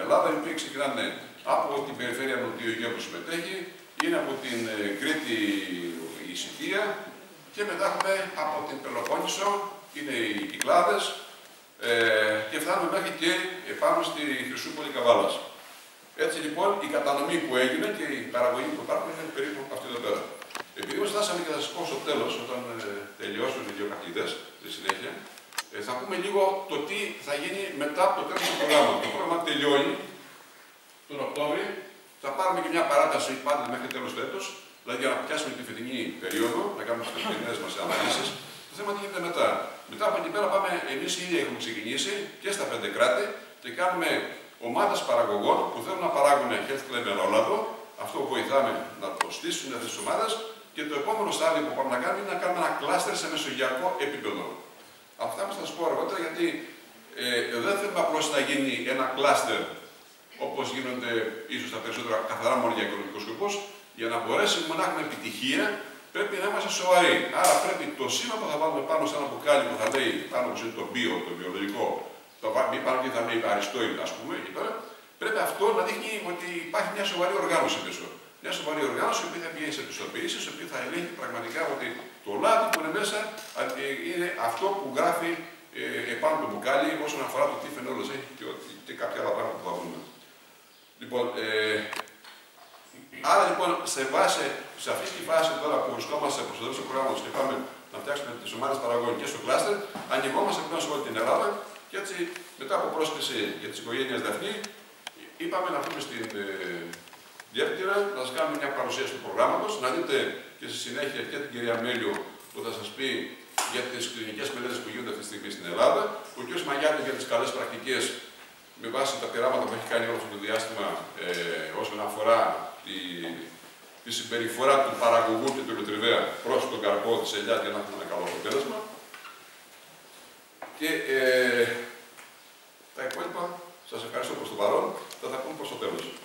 Ελλάδα, οι οποίοι ξεκινάνε από την περιφέρεια Νοτιού Αιγαίου που συμμετέχει, είναι από την Κρήτη η Σικία και μετά έχουμε από την Πελοπόννησο, είναι οι Κυκλάδες και φτάνουμε μέχρι και επάνω στη Χρυσούπολη Καβάλας. Έτσι λοιπόν η κατανομή που έγινε και η παραγωγή που υπάρχουν είναι περίπου αυτή εδώ πέρα. Επειδή μας φτάσαμε και θα σας πω στο τέλος, όταν τελειώσουν οι δύο καθηγητές, στη συνέχεια, θα πούμε λίγο το τι θα γίνει μετά από το τέλος του προγράμματος. Το πρόγραμμα τελειώνει τον Οκτώβριο, θα πάρουμε και μια παράταση πάντα μέχρι τέλος του έτους, δηλαδή για να πιάσουμε τη φετινή περίοδο, να κάνουμε τις φετινές μας αναλύσεις. Το θέμα τι γίνεται μετά. Μετά από εκεί πέρα πάμε, εμείς ήδη έχουμε ξεκινήσει και στα 5 κράτη και κάνουμε ομάδες παραγωγών που θέλουν να παράγουν health club ελαιόλαδο. Αυτό βοηθάμε να το στήσουν αυτές τις ομάδες. Και το επόμενο στάδιο που πάμε να κάνουμε είναι να κάνουμε ένα κλάστερ σε μεσογειακό επίπεδο. Αυτά θα σας πω αργότερα, γιατί δεν θέλουμε απλώς να γίνει ένα κλάστερ όπως γίνονται ίσως τα περισσότερα καθαρά μόνο για οικονομικούς σκοπούς. Για να μπορέσουμε να έχουμε επιτυχία, πρέπει να είμαστε σοβαροί. Άρα πρέπει το σήμα που θα βάλουμε πάνω σε ένα μπουκάλι που θα λέει πάνω που είναι το bio, το βιολογικό, το μη πάνω και θα λέει αριστόι, ας πούμε, εκεί πέρα, πρέπει αυτό να δείχνει ότι υπάρχει μια σοβαρή οργάνωση πίσω. Μια σοβαρή οργάνωση η οποία θα πηγαίνει σε πιστοποιήσεις, η οποία θα ελέγχει πραγματικά ότι το λάδι που είναι μέσα είναι αυτό που γράφει επάνω το μπουκάλι όσον αφορά το τι φαινόλες έχει και κάποια άλλα πράγματα που θα βρούμε. Λοιπόν, άρα λοιπόν σε αυτή τη φάση τώρα που βρισκόμαστε προς το τέλος του προγράμματος και πάμε να φτιάξουμε τις ομάδες παραγωγών και στο κλάστερ, ανοιγόμαστε πλέον σε όλη την Ελλάδα και έτσι μετά από πρόσκληση για τις οικογένειες Δαφνή, είπαμε να πούμε στην Διεύθυρα, να σας κάνουμε μια παρουσίαση του προγράμματος, να δείτε και στη συνέχεια και την κυρία Μέλιο που θα σας πει για τις κλινικές μελέτες που γίνονται αυτή τη στιγμή στην Ελλάδα, ο κ. Μαγιάτης για τις καλές πρακτικές με βάση τα πειράματα που έχει κάνει όλο αυτό το διάστημα όσον αφορά τη συμπεριφορά του παραγωγού και του ελαιοτριβέα προς τον καρπό της ελιάς για να έχουμε ένα καλό αποτέλεσμα. Και τα υπόλοιπα σας ευχαριστώ προς το παρόν, θα τα πούμε προς το τέλος.